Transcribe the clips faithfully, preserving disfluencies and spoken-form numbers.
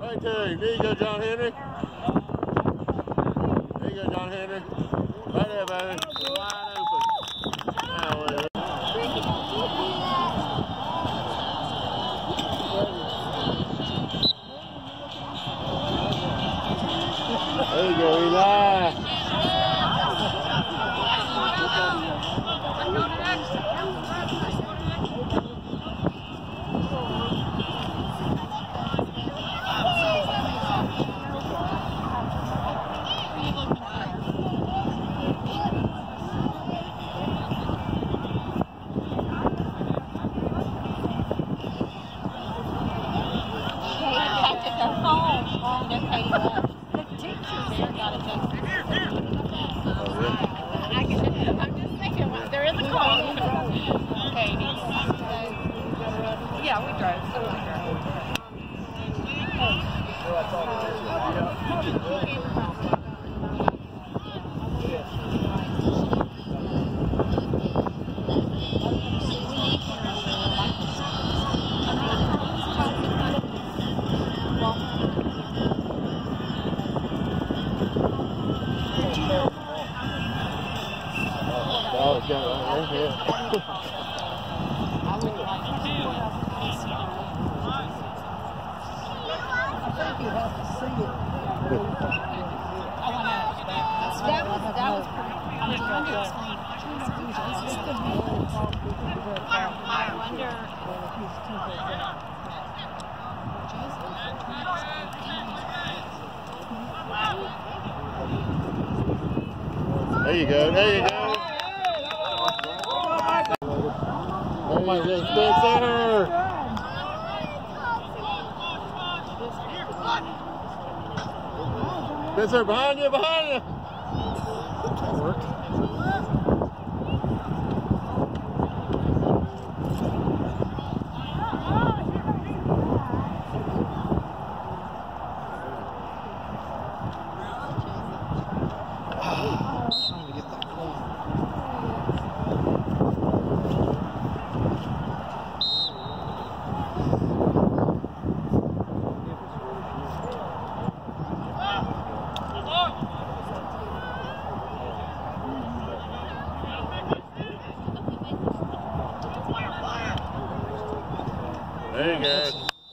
Right there. There you go, John Henry. There you go, John Henry. Right there, baby. Wide open. Oh, yeah. There you go, Eli. There you go, there you go. Oh my goodness, Spencer! Spencer, behind you, behind you! That worked. There you go.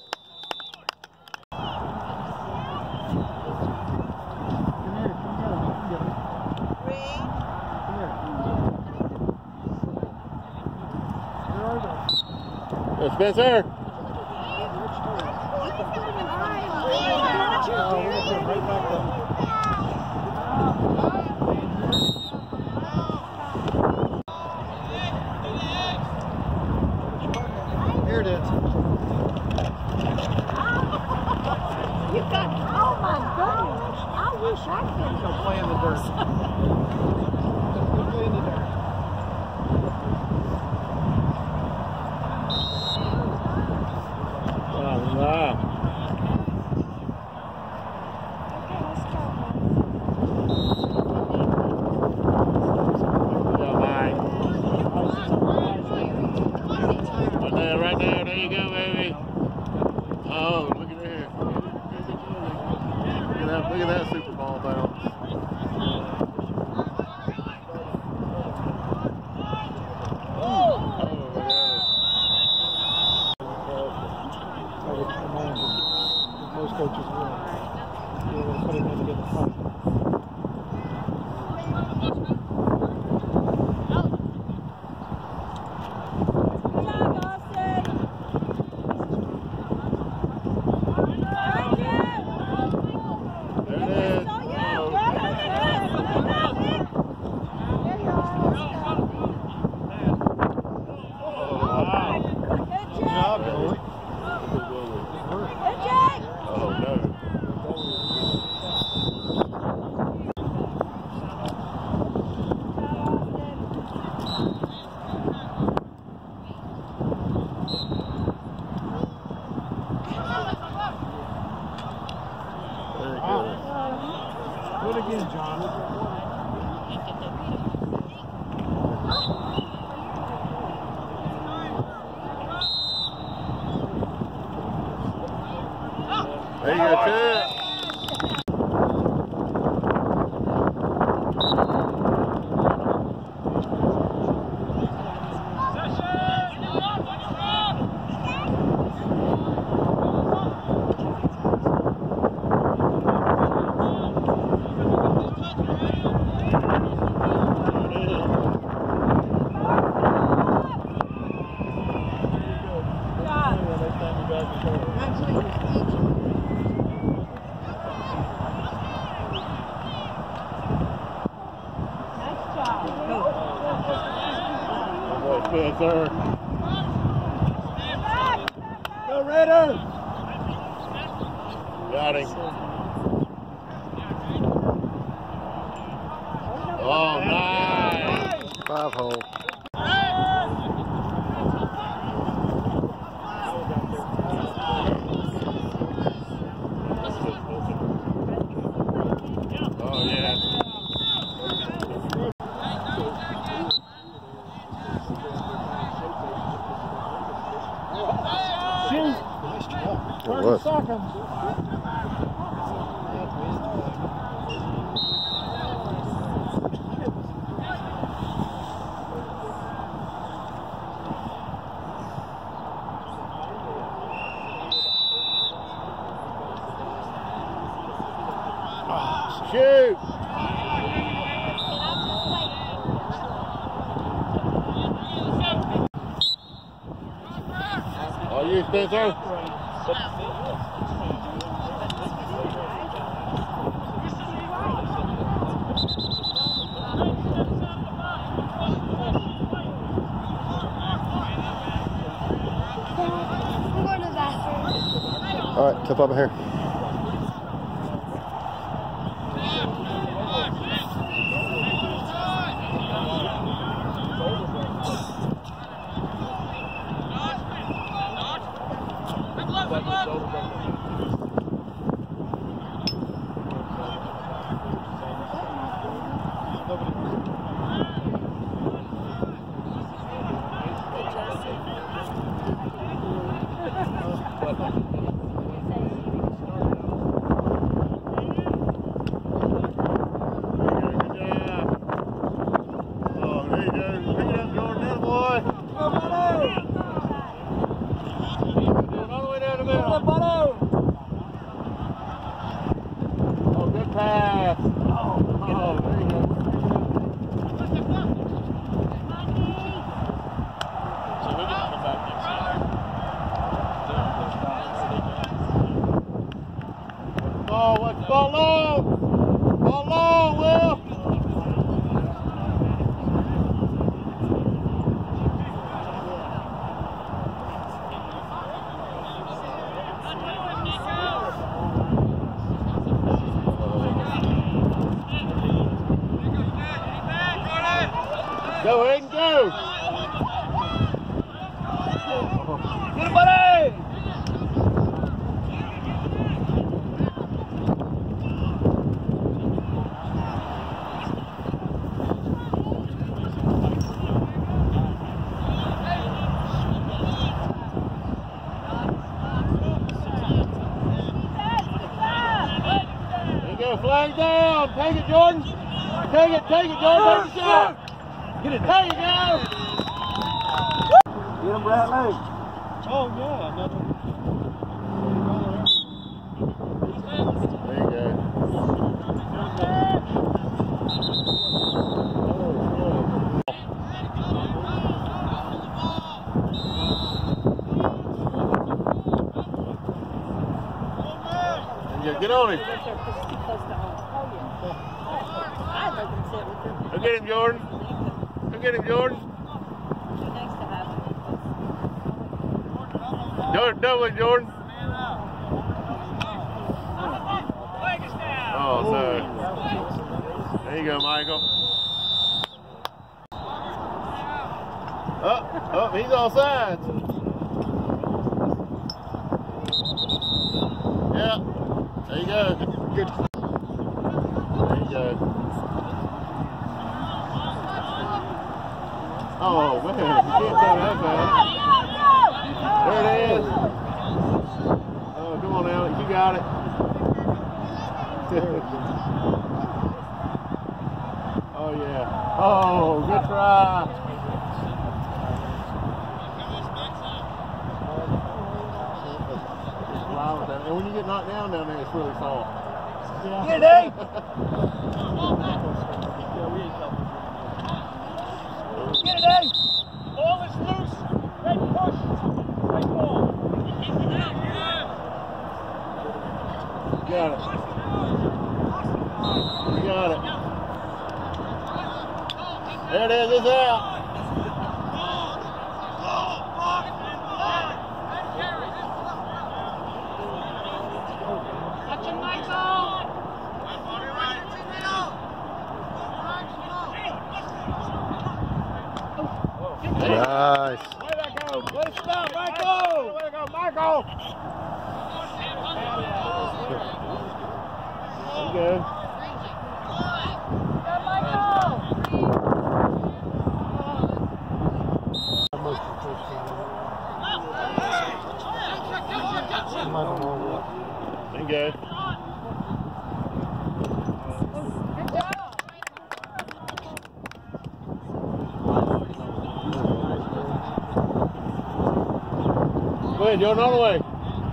Hey, Spencer. Here it is. You got, oh my goodness. I wish I could. Go play in the dirt. Go play in the dirt. Wow, wow. Right there, there you go, baby. Oh, look at there. Look at that, look at that Super Ball bounce. Oh, yeah. Most coaches will. They will put him in to get the fight. Do it again, John. Oh. There you go, Chuck. Yes, sir. Go Raiders! Got him. Oh, nice. Five hole. Oh, yeah. It was. Seconds. Shoot! All you, Spencer. All right, tip over here. Pass. Oh, oh, there you go. So we can come back next time. Ball, what's ball low? Ball low, Will. Go ahead and go. Get him, buddy. There you go, flag down. Take it, Jordan. Take it, take it, Jordan. Take the shot. Get it. There you go. Get him, Bradley. Oh, yeah. There you go. Yeah, get on him. Go get him, Jordan. Go get him, Jordan. Jordan, double it, Jordan. Oh, sorry. There you go, Michael. Oh, oh, he's all sides. Yeah. There you go. Good. There you go. Oh, man. You can't throw that, man. There it is. Oh, come on, Alex. Alex, you got it. Oh, yeah. Oh, good try. And when you get knocked down down there, it's really soft. Yeah. Get it, Dave! Get it, Dave! Ball is loose. Red push. Red ball. You got it. You got it. There it is. It's out. Nice. Way to go. Let it stop, Michael. Way to go, Michael. There you go. Go, Michael. There you go. Go ahead, Jordan, all the way.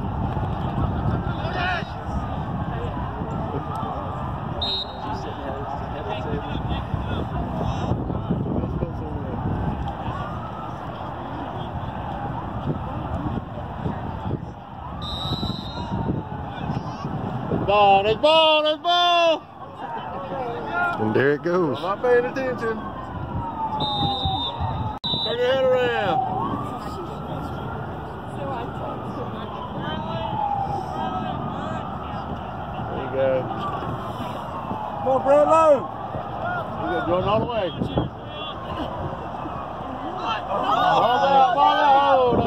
Ball, there's ball, there's ball! And there it goes. I'm not paying attention. Turn your head around. There you go. Come on, Bradlow. You go, Jordan, all the way. Ball out, ball out.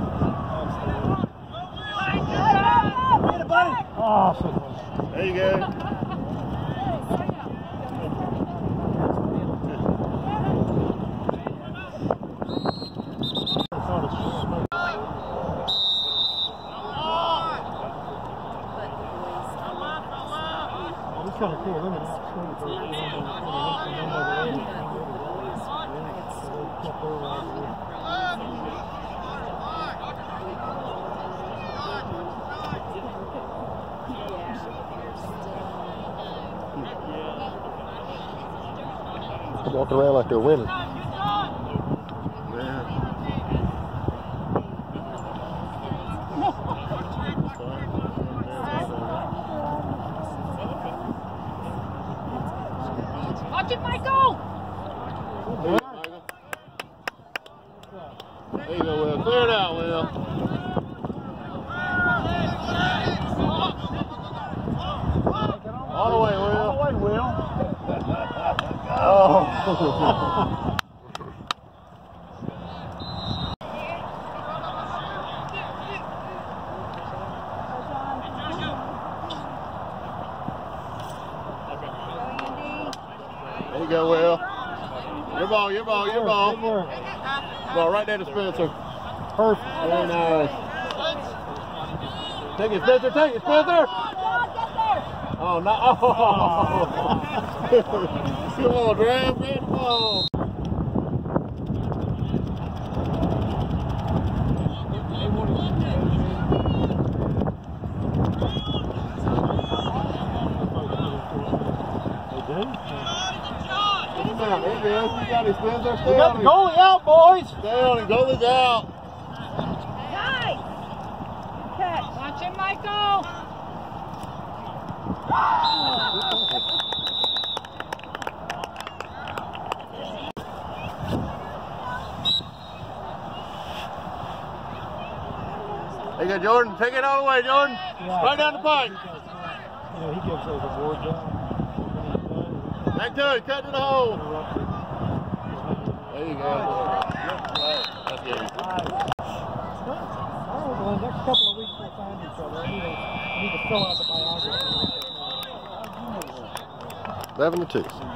Get it, buddy. Awesome. There you go. It's kind of cool, isn't it? Walking around like they're winning. Yeah. Watch it, Michael! There you go, Will. Clear it out, Will. All the way, Will. All the way, Will. Oh. There you go, Will. Your ball, your ball, your ball. Ball right there to Spencer. Perfect. Very nice. Take it, Spencer, take it, Spencer. Oh, no. Oh. Come on, Graham, grab the ball. There he is. You got his Spencer. Stay We got on the him. goalie out, boys. Stay on him. Goalie's out. Nice! Catch. Watch it, Michael! There you go, Jordan. Take it all the way, Jordan. Yeah. Right down the pipe. Yeah, he gives those awards out. Back to it. Cut to the hole. There you go. That's good. All right, well, the next couple of weeks we'll find each other. I need to, I need to fill out the biography. Eleven to two.